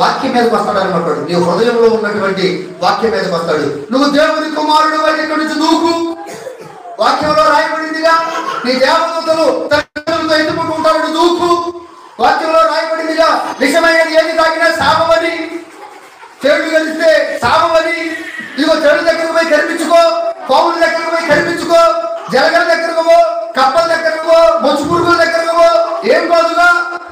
వాక్యం మీదకి వస్తాడు అనమాట. నీ హృదయంలో ఉన్నటువంటి వాక్యం మీదకి వస్తాడు. నువ్వు దేవుని కుమారుడు అయితే ఇక్కడి నుంచి దూకు. వాక్యంలో రాయబడిందిగా నీ దేవదూతలు తల్లిదండ్రులతో ఎత్తుకుంటుంటారు, దూకు. వాక్యంలో రాయబడిందిగా విషమైనది ఏది తాగినా శాపమని, చెడు కలిస్తే శాపమని. ఇదిగో చెడు దగ్గరకు పోయి కనిపించుకో, పావుల దగ్గరకు పోయి కనిపించుకో, జలగల దగ్గరకు పో, కప్పల దగ్గరకు పో, మొచ్చు పురుగుల దగ్గరకు పో, ఏం కాదుగా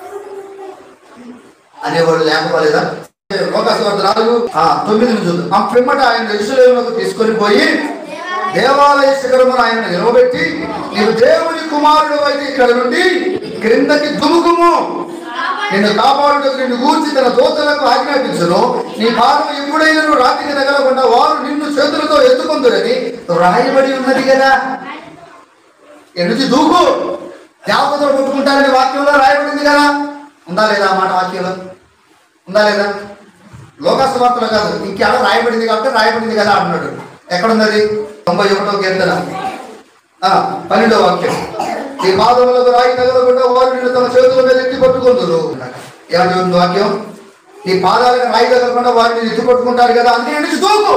అనేవాడు లేకపోలేదా? లోకాసువార్త 4:9 చూద్దాం. ఆ పిమ్మట ఆయన యెరూషలేమునకు తీసుకొని పోయి దేవాలయ శిఖరమును ఆయన నిలవబెట్టి, నీవు దేవుని కుమారుడు అయితే ఇక్కడ నుండి క్రిందకి దుముకుము, నిన్ను కాపాడుటకు నిన్ను గూర్చి తన దూతలకు ఆజ్ఞాపించును, నీ పాదము ఎప్పుడైనా రాత్రికి తగలకుండా వారు నిన్ను చేతులతో ఎత్తుకుందురని రాయబడి ఉన్నది కదా. ఎన్నుంచి దూకు, దేవతతో కొట్టుకుంటారని వాక్యంలో రాయబడింది కదా. ఉందా లేదా ఆ మాట వాక్యంలో? ఉందా లేదా? లోకాసువార్తలో కాదు, ఇంకేడ రాయబడింది కాబట్టి రాయబడింది కదా అంటున్నాడు. ఎక్కడున్నది? 91వ కీర్తన 12వ వాక్యం. ఈ పాదములకు రాయి తగలకుండా వారు నిన్ను తమ చేతుల మీద ఎత్తి పట్టుకుందరు. ఏమని వాక్యం? ఈ పాదాలకు రాయి తగలకుండా వారిని ఎత్తి పట్టుకుంటారు కదా, అందుకే నుంచి దూకు.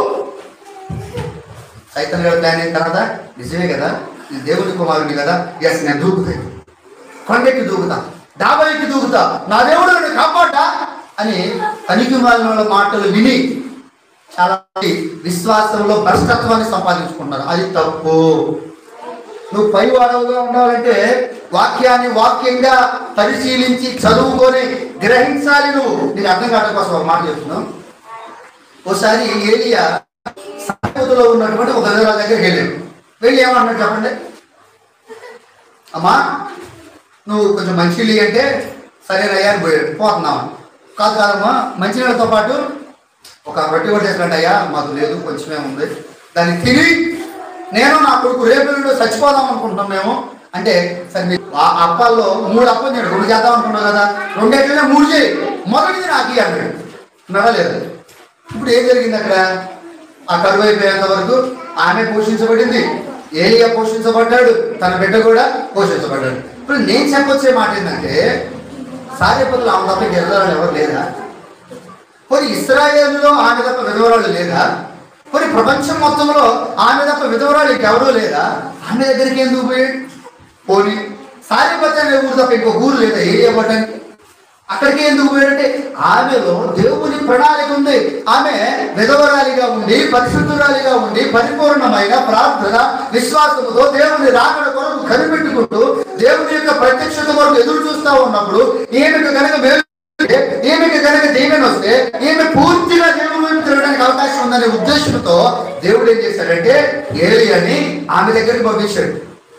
సైతం గారు ప్లాన్ అయిన తర్వాత నిజమే కదా, నేను దేవుని కుమారుని కదా, ఎస్ నేను దూకుతాను, కొండెక్కి దూకుతా, డాబా ఎక్కి దూకుతా, నా దేవుడు నన్ను కాపాడా అని పనికి మాలిన మాటలు విని చాలా విశ్వాసంలో భ్రష్టత్వాన్ని సంపాదించుకుంటున్నారు. అది తప్పు. నువ్వు పైవాడవుగా ఉండాలంటే వాక్యాన్ని వాక్యంగా పరిశీలించి చదువుకొని గ్రహించాలి. నువ్వు నీకు అర్థం కావడం కోసం ఒక మాట చెప్తున్నావు. ఓసారి ఏలియా సామెతలో ఉన్నటువంటి ఒక విధవ దగ్గరికి వెళ్ళాడు. వెళ్ళి ఏమన్నాడు చెప్పండి? అమ్మా నువ్వు కొంచెం మంచినీళ్ళు అంటే సరేనయ్యా అని పోయాడు. పోతున్నావు కాదు కాదమ్మా, మంచినీళ్ళతో పాటు ఒక రొట్టె కూడా చేసుకుంటే అయ్యా మాకు లేదు, కొంచెమే ఉంది, దాన్ని తిని నేను నా కొడుకు రేపు చచ్చిపోదాం అనుకుంటున్నాం మేము అంటే, సరే ఆ అప్పాల్లో 3 అప్పలు నేను 2 చేద్దాం అనుకున్నావు కదా, 2 ఎట్లనే 3 చేయి, మొదటిది నాకు అన్నాడు. నడలేదు. ఇప్పుడు ఏం జరిగింది అక్కడ? ఆ కరువు అయిపోయేంత వరకు ఆమె పోషించబడింది, ఏలియా పోషించబడ్డాడు, తన బిడ్డ కూడా పోషించబడ్డాడు. ఇప్పుడు నేను చెప్పొచ్చే మాట ఏంటంటే, సారేపతులు ఆమె తప్ప గెలవాళ్ళు ఎవరు లేదా? కొన్ని ఇశ్రాయేలులో ఆమె తప్ప విధవరాళ్ళు లేదా? కొన్ని ప్రపంచం మొత్తంలో ఆమె తప్ప విధవరాళ్ళు ఇంకెవరూ లేదా? ఆమె దగ్గరికి ఎందుకు పోయాడు? పోనీ సారేపతి అనే ఊరు తప్ప ఇంకో ఊరు లేదా ఏరియా పట్టడానికి? అక్కడికి ఎందుకు పోయాడంటే ఆమెలో దేవుని ప్రణాళిక ఉంది. ఆమె విధవరాలిగా ఉండి, పరిశుద్ధురాలిగా ఉండి, పరిపూర్ణమైన ప్రార్థన విశ్వాసముతో దేవుని రాకడ కొరకు కనిపెట్టుకుంటూ దేవుని యొక్క ప్రత్యక్షత కొరకు ఎదురు చూస్తూ ఉన్నప్పుడు ఈమెకు కనుక మేలు, ఈమెకి కనుక దీవెన వస్తే ఈమె పూర్తిగా దేవుని వైపు తిరగడానికి అవకాశం ఉందనే ఉద్దేశంతో దేవుడు ఏం చేశాడంటే ఏలియాని ఆమె దగ్గరికి పంపించాడు.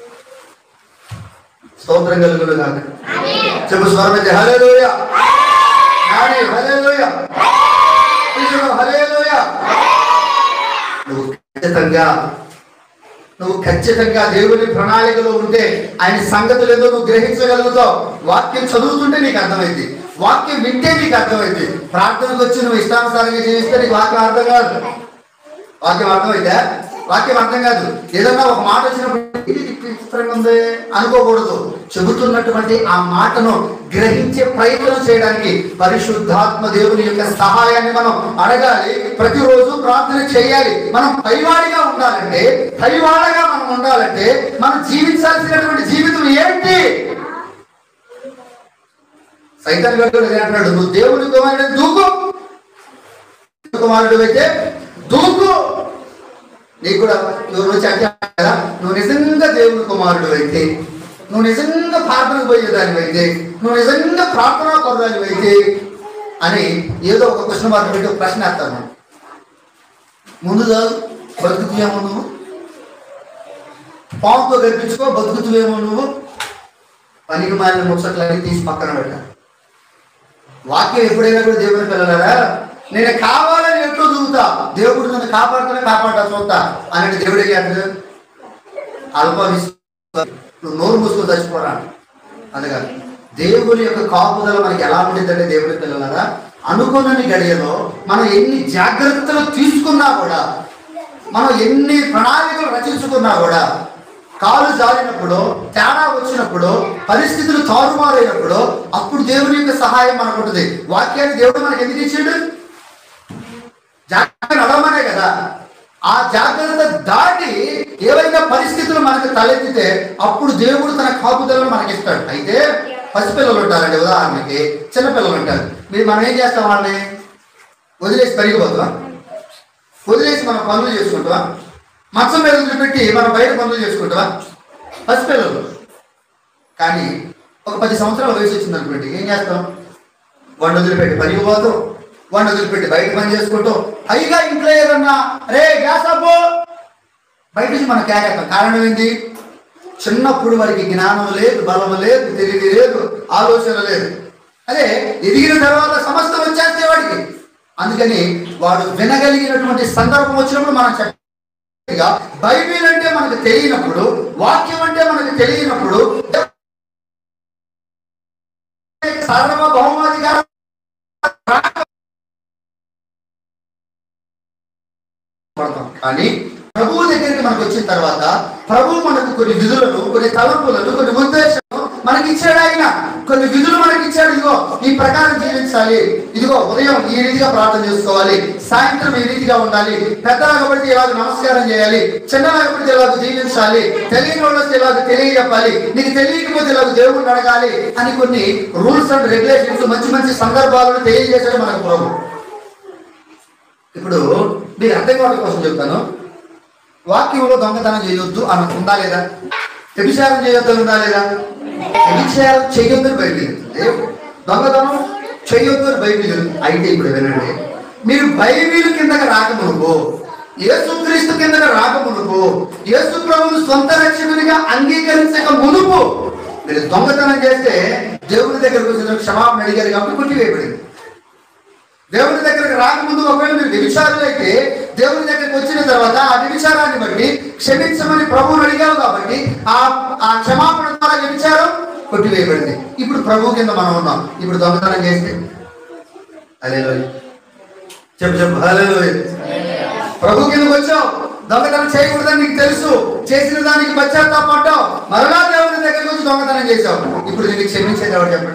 స్తోత్రం కలుగును గాక. చెప్పు స్వరమైతే హల్లెలూయా, హల్లెలూయా, హల్లెలూయా. నువ్వు ఖచ్చితంగా దేవుని ప్రణాళికలో ఉంటే ఆయన సంగతులు ఏదో నువ్వు గ్రహించగలుగుతావు. వాక్యం చదువుతుంటే నీకు అర్థమైంది, వాక్యం వింటే నీకు అర్థమైంది. ప్రార్థనకు వచ్చి నువ్వు ఇష్టానుసారంగా జీవిస్తే నీకు వాక్యం అర్థం కాదు. వాక్యం అర్థమైతే వాక్యం అర్థం కాదు. ఏదన్నా ఒక మాట వచ్చినప్పుడు ఇది విచిత్రంగా ఉంది అనుకోకూడదు. చెబుతున్నటువంటి ఆ మాటను గ్రహించే ప్రయత్నం చేయడానికి పరిశుద్ధాత్మ దేవుని యొక్క సహాయాన్ని మనం అడగాలి. ప్రతిరోజు ప్రార్థన చేయాలి. మనం పైవాడిగా ఉండాలంటే, పైవాడగా మనం ఉండాలంటే మనం జీవించాల్సినటువంటి జీవితం ఏంటి? సైతాన్ గారు అంటున్నాడు, నువ్వు దేవుని కుమారుడు దూకు, కుమారుడు అయితే దూకు. నీకు కూడా ఎవరు వచ్చి అంటే కదా, నువ్వు నిజంగా దేవుని కుమారుడు అయితే, నువ్వు నిజంగా ప్రార్థనకు పోయేదాని అయితే, నువ్వు నిజంగా ప్రార్థనా కొరదాని అయితే అని ఏదో ఒక క్వశ్చన్ మార్క్ పెట్టి ఒక ప్రశ్న వేస్తాను. ముందు బతుకుతువేమో నువ్వు, పాముతో కనిపించుకో బతుకుతువేమో నువ్వు, పనికి మారిన ముచ్చట్లన్నీ తీసి పక్కన పెట్టాలి. వాక్యం ఎప్పుడైనా కూడా దేవుని పిల్లలారా, నేను కావాలని ఎట్లా దూకుతా, దేవుడు నన్ను కాపాడుతా చూస్తా అని దేవుడే అంటాడు. నువ్వు నోరు మూసుకొని చచ్చిపోరా అందుగా. దేవుని యొక్క కాపుదల మనకి ఎలా ఉంటుందంటే దేవుడి పిల్లలారా, అనుకున్నని గడియలో మనం ఎన్ని జాగ్రత్తలు తీసుకున్నా కూడా, మనం ఎన్ని ప్రణాళికలు రచించుకున్నా కూడా కాలు జారినప్పుడు, తేడా వచ్చినప్పుడు, పరిస్థితులు తారుమారైనప్పుడు అప్పుడు దేవుని యొక్క సహాయం మనకు ఉంటుంది. వాక్యాన్ని దేవుడు మనకు ఎందుకు ఇచ్చాడు? జాగ్రత్త నడవమనే కదా. ఆ జాగ్రత్త దాటి ఏవైనా పరిస్థితులు మనకు తలెత్తితే అప్పుడు దేవుడు తన కాపుదలను మనకి ఇస్తాడు. అయితే పసిపిల్లలు ఉంటారండి, ఉదాహరణకి చిన్నపిల్లలు ఉంటారు. మనం ఏం చేస్తాం? వాళ్ళని వదిలేసి పరిగిపోతాం, వదిలేసి మనం పనులు చేసుకుంటావా? మంచం మీద వదిలిపెట్టి మనం బయట పనులు చేసుకుంటావా? పసిపిల్లలు. కానీ ఒక 10 సంవత్సరాల వయసు వచ్చింది అనుకోండి, ఏం చేస్తాం? వాడిని వదిలిపెట్టి పరిగిపోతాం, వాడిని వదిలిపెట్టి బయట పని చేసుకుంటాం. పైగా ఇంట్లో ఏదన్నా రే గ్యాస్ అబ్బో బయట నుంచి మనం కేకేస్తాం. కారణం ఏంటి? చిన్నప్పుడు వాడికి జ్ఞానం లేదు, బలం లేదు, తెలివి లేదు, ఆలోచన లేదు. అదే ఎదిగిన తర్వాత సమస్తం వచ్చేస్తే వాడికి. అందుకని వాడు వినగలిగినటువంటి సందర్భం వచ్చినప్పుడు మనం చెప్పగా, బైబిల్ అంటే మనకు తెలియనప్పుడు, వాక్యం అంటే మనకు తెలియనప్పుడు, సార్వభౌమాధికారం కానీ ప్రభువు దగ్గరికి మనకు వచ్చిన తర్వాత ప్రభువు మనకు కొన్ని విధులను, కొన్ని తలంపులను, కొన్ని ఉద్దేశాలను మనకి ఇచ్చాడు. ఆయన కొన్ని విధులు మనకి ఇచ్చాడు. ఇదిగో ఈ ప్రకారం జీవించాలి, ఇదిగో ఉదయం ఈ రీతిగా ప్రార్థన చేసుకోవాలి, సాయంత్రం ఈ రీతిగా ఉండాలి, పెద్దలాగబడితే ఇలాగ నమస్కారం చేయాలి, చిన్నలాగబడితే ఇలాగ జీవించాలి, తెలియని వాళ్ళు వస్తే ఇలాగ తెలియజెప్పాలి, నీకు తెలియకపోతే ఇలాగ దేవుడిని అడగాలి అని కొన్ని రూల్స్ అండ్ రెగ్యులేషన్స్, మంచి మంచి సందర్భాలను తెలియజేశాడు మనకు ప్రభు. ఇప్పుడు మీరు అర్థం కావడం కోసం చెప్తాను. వాక్యంలో దొంగతనం చేయొద్దు అని ఉందా లేదా? వ్యభిచారం చేయొద్దు ఉందా లేదా? వ్యభిచారం చేయొద్దని బయటికి దొంగతనం చేయొద్దు అని బయటికి. అయితే ఇప్పుడు వినండి, మీరు బైబిల్ కిందకి రాకమునుపు, యేసుక్రీస్తు కిందకి రాకమునుపు, యేసు ప్రభువును సొంత రక్షకునిగా అంగీకరించక మునుపు మీరు దొంగతనం చేస్తే దేవుని దగ్గరకు వచ్చిన క్షమాపణ అడిగారు కాబట్టి కొట్టివేయబడింది. దేవుని దగ్గరకు రాకముందు ఒకవేళ మీరు వ్యభిచారులు అయితే దేవుని దగ్గరికి వచ్చిన తర్వాత ఆ వ్యభిచారాన్ని బట్టి క్షమించమని ప్రభువుని అడిగావు కాబట్టి ఆ క్షమాపణ ద్వారా వ్యభిచారం కొట్టివేయబడింది. ఇప్పుడు ప్రభు కింద మనం ఉన్నాం. ఇప్పుడు దొంగతనం చేస్తే హల్లెలూయా చెప్పు హల్లెలూయా. ప్రభు కిందకు వచ్చావు, దొంగతనం చేయకూడదని నీకు తెలుసు, చేసిన దానికి పశ్చాత్తాపడ్డావు, మరలా దేవుని దగ్గరికి వచ్చి దొంగతనం చేశావు. ఇప్పుడు నీకు క్షమించేది ఎవరు చెప్పండి?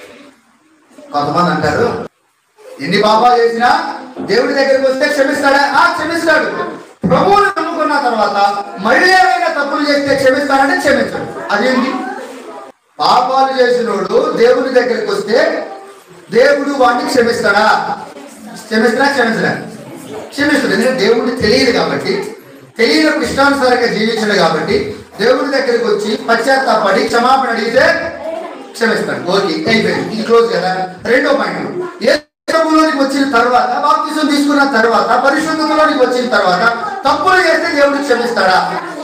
కొంతమంది అంటారు, ఎన్ని పాపాలు చేసినా దేవుడి దగ్గరికి వస్తే క్షమిస్తాడా? క్షమిస్తాడు. ప్రభువుని నమ్ముకున్న తర్వాత మళ్ళీ ఏమైనా తప్పులు చేస్తే క్షమిస్తాడంటే క్షమిస్తాడు. అదేంటి? పాపాలు చేసినోడు దేవుడి దగ్గరికి వస్తే దేవుడు వాడిని క్షమిస్తాడా? క్షమిస్తాడా? క్షమిస్తాడు. ఎందుకంటే దేవుడిని తెలియదు కాబట్టి, తెలియనప్పుడు ఇష్టానుసారంగా జీవించడు కాబట్టి దేవుడి దగ్గరికి వచ్చి పశ్చాత్తాపడి క్షమాపణ అడిగితే క్షమిస్తాడు. ఓకే, అయిపోయింది, ఇది క్లోజ్ కదా. రెండో పాయింట్, ప్రభువులోనికి వచ్చిన తర్వాత, బాప్తిసం తీసుకున్న తర్వాత, పరిశుద్ధతలోనికి వచ్చిన తర్వాత తప్పులు చేస్తే దేవుడు క్షమిస్తాడా?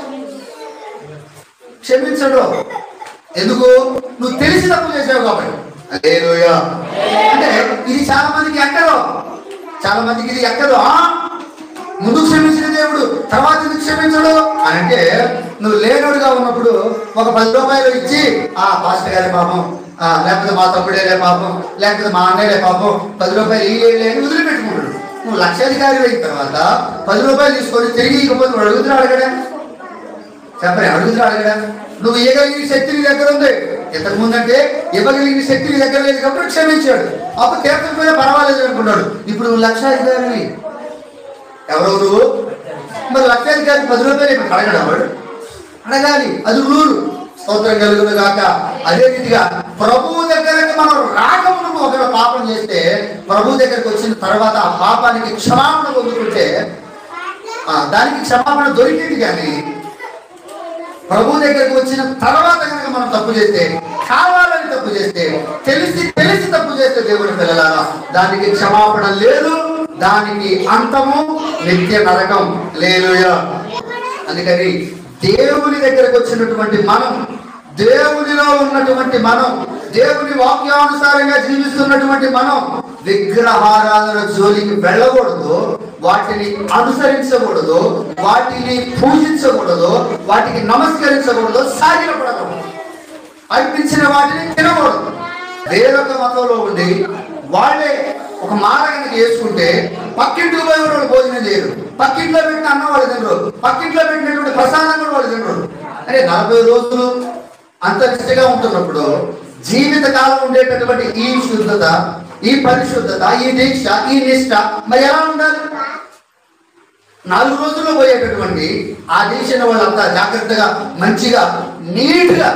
క్షమించడు. ఎందుకు? నువ్వు తెలిసి తప్పు చేసావు కాబట్టి. హల్లెలూయా. అంటే ఇది చాలా మందికి ఎక్కదు, చాలా మందికి ఇది ఎక్కదు. ముందు క్షమించిన దేవుడు తర్వాత ఎందుకు క్షమించడు అని అంటే, నువ్వు లేనోడుగా ఉన్నప్పుడు ఒక 10 రూపాయలు ఇచ్చి పాస్టర్ గారి పాపం, లేకపోతే మా తమ్ముడేలే పాపం, లేకపోతే మా అన్నయ్యలే పాపం, 10 రూపాయలు ఇయ్యలే అని వదిలిపెట్టుకుంటాడు. నువ్వు లక్షాధికారి అయిన తర్వాత 10 రూపాయలు తీసుకొని తిరిగి ఇకపోతే వాడు అడుగుతున్నా అడగడా? చెప్పండి, అడుగుతున్నా అడగడా? నువ్వు ఇవ్వగలిగిన శక్తి నీ దగ్గర ఉంది. ఇంతకు ముందంటే ఇవ్వగలిగిన శక్తి నీ దగ్గర లేదు కాబట్టి క్షమించాడు. అప్పుడు తీర్చకపోయినా పర్వాలేదు అనుకున్నాడు. ఇప్పుడు నువ్వు లక్షాధికారి. ఎవరో నువ్వు మరి లక్షాధికారి 10 రూపాయలు ఇప్పుడు అడగడం వాడు అడగాలి. అది రూలు. స్తోత్రం కలుగును గాక. అదే రీతిగా ప్రభువు దగ్గరకు మనం రాకముందు ఒకవేళ పాపం చేస్తే ప్రభు దగ్గరకు వచ్చిన తర్వాత ఆ పాపానికి క్షమాపణ పొందుకుంటే దానికి క్షమాపణ దొరికింది. కానీ ప్రభు దగ్గరకు వచ్చిన తర్వాత కనుక మనం తప్పు చేస్తే, కావాలని తప్పు చేస్తే, తెలిసి తప్పు చేస్తే దేవుని పిల్లలారా దానికి క్షమాపణ లేదు, దానికి అంతము నిత్య నరకం. హల్లెలూయా. అందుకని దేవుని దగ్గరకు వచ్చినటువంటి మనం, దేవునిలో ఉన్నటువంటి మనం, దేవుని వాక్యానుసారంగా జీవిస్తున్నటువంటి మనం విగ్రహారాధన జోలికి వెళ్ళకూడదు, వాటిని అనుసరించకూడదు, వాటిని పూజించకూడదు, వాటికి నమస్కరించకూడదు, సాగిలపడకూడదు, అర్పించిన వాటిని తినకూడదు. వేరొక మతంలో ఉండి వాళ్ళే ఒక మాల కనుక వేసుకుంటే పక్కింటికి పోయి వాళ్ళు భోజనం చేయరు, పక్కింట్లో పెట్టిన అన్నం వాళ్ళు తినరు, పక్కింట్లో పెట్టినటువంటి ప్రసాదం కూడా వాళ్ళు తినరు. అంటే 40 రోజులు అంత నిష్ఠగా ఉంటున్నప్పుడు జీవితకాలం ఉండేటటువంటి ఈ శుద్ధత, ఈ పరిశుద్ధత, ఈ దీక్ష, ఈ నిష్ఠ మరి ఎలా ఉండాలి? 4 రోజుల్లో పోయేటటువంటి ఆ దీక్షను వాళ్ళంతా జాగ్రత్తగా, మంచిగా, నీట్గా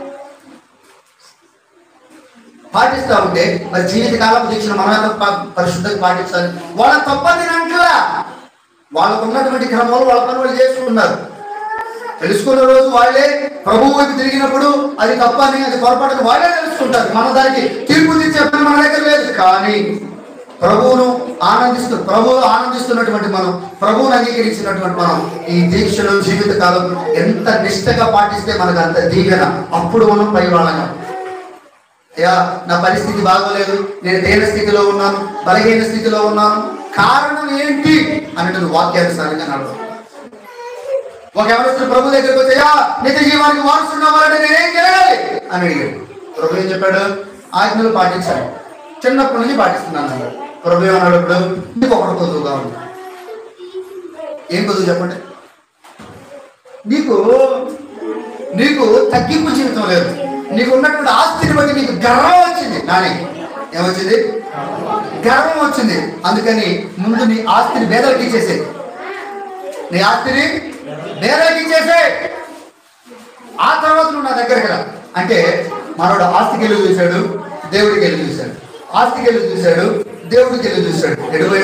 పాటిస్తూ ఉంటే మరి జీవితకాలం దీక్షను మనం పరిశుద్ధంగా పాటించాలి. వాళ్ళ తప్పని అంటలా, వాళ్ళకు ఉన్నటువంటి క్రమంలో వాళ్ళ పని వాళ్ళు చేసుకున్నారు. తెలుసుకున్న రోజు వాళ్ళే ప్రభువు వైపు తిరిగినప్పుడు అది తప్పని, అది పొరపాటుని వాళ్ళే తెలుసుకుంటారు. మన దానికి తీర్పు తీర్చే పని మన దగ్గర లేదు. కానీ ప్రభువును ఆనందిస్తున్నటువంటి మనం, ప్రభువును అంగీకరించినటువంటి మనం ఈ దీక్షను జీవితకాలం ఎంత నిష్ఠగా పాటిస్తే మనకు అంత దీవెన. అప్పుడు మనం పై వాళ్ళగా, అయ్యా నా పరిస్థితి బాగోలేదు, నేను దేన స్థితిలో ఉన్నాను, బలహీన స్థితిలో ఉన్నాను, కారణం ఏంటి అన్నట్టు వాక్యానుసారంగా నడవాలి. ఒక ఎవరిస్తున్న ప్రభు దగ్గరికి వచ్చాయా నిత్య జీవానికి వారసున్నవారంటే నేనేం చేయాలి అని అడిగాడు. ప్రభు ఏం చెప్పాడు? ఆజ్ఞలు పాటించాలి, చిన్నప్పటి నుంచి పాటిస్తున్నాను అన్నాడు. ప్రభు ఏమన్నాడు? ఇప్పుడు నీకు ఒకటి కొద్దుగా ఉంది. ఏం కొద్దు చెప్పండి? నీకు తగ్గింపు జీవితం లేదు. నీకు ఉన్నటువంటి ఆస్తిని బట్టి నీకు గర్వం వచ్చింది. నాని ఏమొచ్చింది? గర్వం వచ్చింది. అందుకని ముందు నీ ఆస్తిని బేదలకి ఇచ్చేసే, నీ ఆస్తిని బేదలకి ఇచ్చేసే, ఆ తర్వాత నువ్వు నా దగ్గరికి రా అంటే మనోడు ఆస్తికి వెళ్ళి చూశాడు, దేవుడికి వెళ్ళి చూశాడు. ఆస్తికి వెళ్ళి చూశాడు, దేవుడికి వెళ్ళి చూశాడు.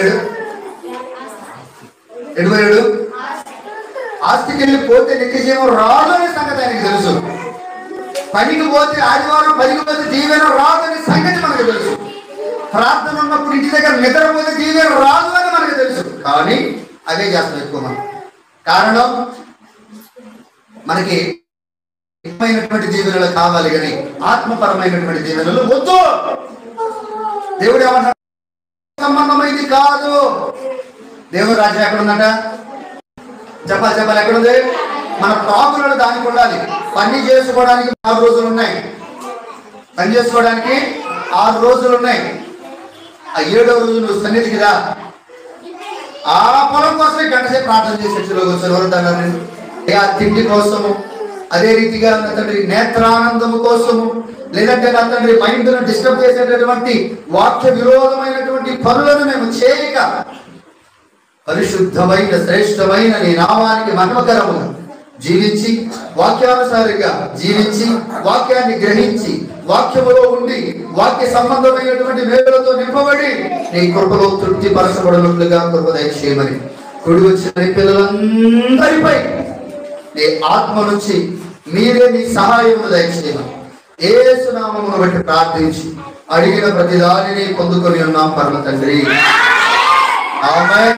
ఎడిపోయాడు. ఆస్తికి వెళ్ళి పోతే నిత్య జీవం రాదు అనే సంగతి ఆయనకి తెలుసు. పనికి పోతే ఆదివారం పనికి పోతే దీవెన రాదు అనే సంగతి మనకు తెలుసు. ప్రార్థన ఉన్నప్పుడు ఇంటి దగ్గర నిద్రపోతే దీవెన రాదు అని మనకు తెలుసు. కానీ అదే చేస్తాం ఎక్కువ మనం. కారణం మనకి దీవెనలు కావాలి కానీ ఆత్మపరమైనటువంటి దీవెనలు వద్దు. దేవుడు ఏమన్నా సంబంధమైంది కాదు. దేవుడు రాజ్యం ఎక్కడుందట? చెప్పాలి ఎక్కడుంది? మన ప్రాకులను దానికి ఉండాలి. పని చేసుకోవడానికి 6 రోజులు ఉన్నాయి. పని చేసుకోవడానికి 6 రోజులు ఉన్నాయి. ఆ 7వ రోజు నువ్వు సన్నిధికి రా. ఆ పొలం కోసమే గంట సేపు ప్రార్థన చేసేట్టులో కూర్చొని ఆ తిండి కోసము, అదే రీతిగా నా తండ్రి నేత్రానందము కోసము, లేదంటే నా తండ్రి మైండ్ను డిస్టర్బ్ చేసేటటువంటి వాక్య విరోధమైనటువంటి పనులను మేము చేయక పరిశుద్ధమైన శ్రేష్టమైన నీ నామానికి మహిమకరముగా జీవించి, వాక్యానుసారంగా జీవించి, వాక్యాన్ని గ్రహించి, వాక్యములో ఉండి, వాక్య సంబంధమైనటువంటి మేలులతో నింపబడి నీ కృపలో తృప్తి పరచబడినట్లుగా కృప దయచేయమని కుడి వచ్చిన పిల్లలందరిపై నీ ఆత్మ నుంచి మీరే నీ సహాయమును దయచేయమని యేసు నామమును బట్టి ప్రార్థించి అడిగిన ప్రతి దానిని పొందుకొని ఉన్నాం పరమ తండ్రి. ఆమేన్.